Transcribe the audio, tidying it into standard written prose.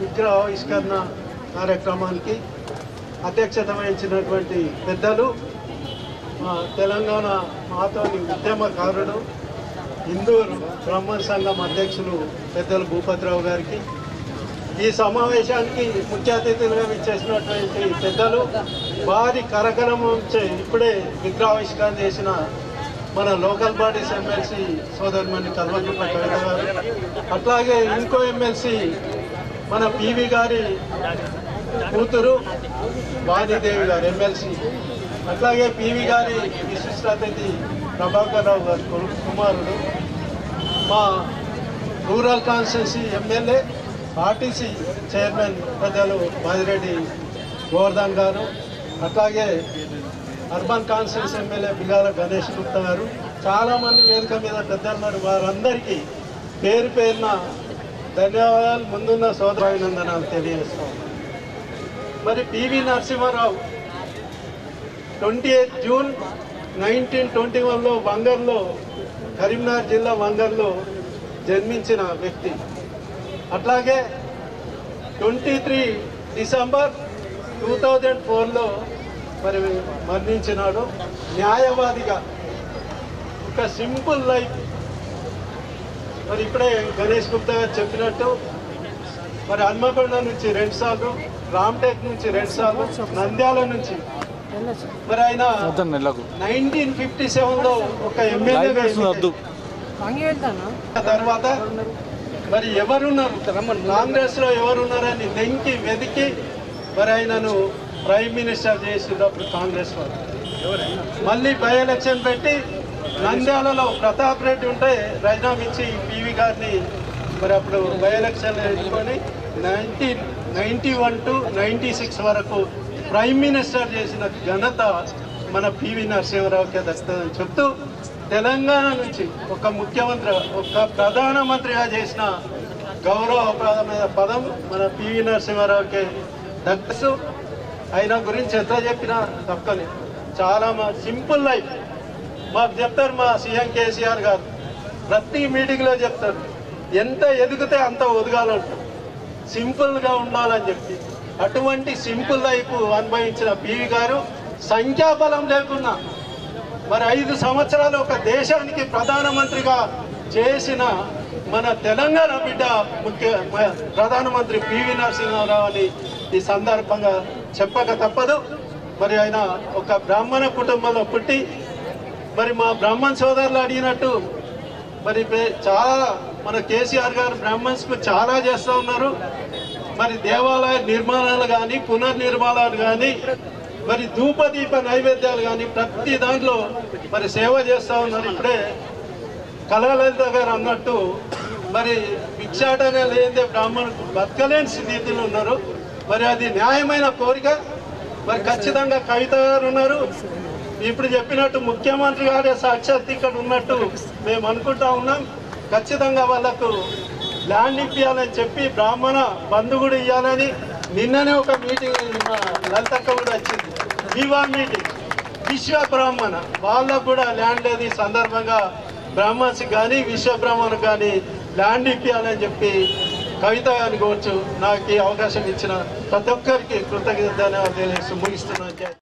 విగ్రహావిష్కరణ కార్యక్రమానికి అధ్యక్షత వహించినటువంటి పెద్దలు తెలంగాణ మాతోని ఉద్యమకారుడు హిందూరు బ్రాహ్మణ సంఘం అధ్యక్షులు పెద్దలు భూపతిరావు గారికి, ఈ సమావేశానికి ముఖ్య అతిథులుగా ఇచ్చేసినటువంటి పెద్దలు వారి కార్యక్రమంచే ఇప్పుడే విగ్రహావిష్కరణ చేసిన మన లోకల్ బాడీస్ ఎమ్మెల్సీ సోదరుమణి కల్వకుంట్ల కవిత గారు, అట్లాగే ఇంకో ఎమ్మెల్సీ మన పివి గారి కూతురు వాణిదేవి గారు ఎమ్మెల్సీ, అట్లాగే పివి గారి విశిష్ట అతిథి ప్రభాకర్ రావు గారి కుమారుడు, మా rural constituency MLA RTC chairman పెద్దలు బాజిరెడ్డి గోవర్ధన్ గారు, అట్లాగే urban constituency MLA Bigala Ganesh Gupta గారు, చాలామంది వేదిక మీద పెద్దలున్నారు. వారందరికీ పేరు పేరున ధన్యవాదాలు, ముందున్న సోదరాభినందనాలు తెలియజేస్తాం. మరి పివి నరసింహారావు 28 జూన్ 1921లో వంగర్లో, కరీంనగర్ జిల్లా వంగర్లో జన్మించిన వ్యక్తి. అట్లాగే 23 డిసెంబర్ 2004లో మరి మరణించినాడు. న్యాయవాదిగా ఒక సింపుల్ లైఫ్. మరి ఇప్పుడే గణేష్ గుప్తా గారు చెప్పినట్టు మరి హన్మకొండ నుంచి 2 సార్లు, రామ్టెక్ నుంచి 2 సార్లు, నంద్యాల నుంచి మరి ఆయన 1957లో ఒక ఎమ్మెల్యే తర్వాత మరి ఎవరున్నారు కాంగ్రెస్ లో ఎవరున్నారని వెతికి మరి ఆయనను ప్రైమ్ మినిస్టర్ చేసినప్పుడు కాంగ్రెస్ వారు మళ్ళీ బై ఎలక్షన్ పెట్టి నంద్యాలలో ప్రతాప్ రెడ్డి ఉంటే రాజీనామా ఇచ్చి పివి గారిని మరి అప్పుడు బై ఎలక్షన్ ఎన్నుకొని 1991 to 96 వరకు ప్రైమ్ మినిస్టర్ చేసిన ఘనత మన పివి నరసింహారావుకే దక్కుతుందని చెప్తూ, తెలంగాణ నుంచి ఒక ముఖ్యమంత్రి, ఒక ప్రధానమంత్రిగా చేసిన గౌరవప్రదమైన పదం మన పివి నరసింహారావుకే దక్కుతూ, ఆయన గురించి ఎంత చెప్పినా తప్పని చాలా సింపుల్ లైఫ్. మాకు చెప్తారు మా సీఎం కేసీఆర్ గారు, ప్రతి మీటింగ్లో చెప్తారు, ఎంత ఎదిగితే అంత ఒదగాలంటారు, సింపుల్గా ఉండాలని చెప్పి. అటువంటి సింపుల్ లైఫ్ అనుభవించిన పివి గారు సంఖ్యాబలం లేకున్నా మరి 5 సంవత్సరాలు ఒక దేశానికి ప్రధానమంత్రిగా చేసిన మన తెలంగాణ బిడ్డ ప్రధానమంత్రి పివి నరసింహారావు అని ఈ సందర్భంగా చెప్పక తప్పదు. మరి ఆయన ఒక బ్రాహ్మణ కుటుంబంలో పుట్టి మరి మా బ్రాహ్మణ సోదరులు అడిగినట్టు మరి చాలా మన కేసీఆర్ గారు బ్రాహ్మణ్స్కు చాలా చేస్తూ ఉన్నారు. మరి దేవాలయ నిర్మాణాలు కానీ, పునర్నిర్మాణాలు కానీ, మరి ధూపదీప నైవేద్యాలు కానీ ప్రతి దాంట్లో మరి సేవ చేస్తూ ఉన్నారు. ఇప్పుడే కళాలలిత గారు అన్నట్టు మరి భిక్షాటనే లేదే బ్రాహ్మణులు బతకలేని స్థితిలో ఉన్నారు. మరి అది న్యాయమైన కోరిక. మరి ఖచ్చితంగా కవిత గారు ఉన్నారు, ఇప్పుడు చెప్పినట్టు ముఖ్యమంత్రి గారే సాక్షాత్ ఇక్కడ ఉన్నట్టు మేము అనుకుంటా ఉన్నాం. ఖచ్చితంగా వాళ్ళకు ల్యాండ్ ఇప్పించాలని చెప్పి బ్రాహ్మణ బంధు కూడా ఇవ్వాలని నిన్ననే ఒక మీటింగ్ లలితక్క కూడా వచ్చింది, వివా మీటింగ్. విశ్వ బ్రాహ్మణ వాళ్ళకు కూడా ల్యాండ్ లేదు. ఈ సందర్భంగా బ్రాహ్మణ్స్కి కానీ విశ్వ బ్రాహ్మణకు కానీ ల్యాండ్ ఇప్పించాలని చెప్పి కవిత గారిని కోవచ్చు. నాకు ఈ అవకాశం ఇచ్చిన ప్రతి ఒక్కరికి కృతజ్ఞతలు తెలియజేస్తూ ముగిస్తున్నాను.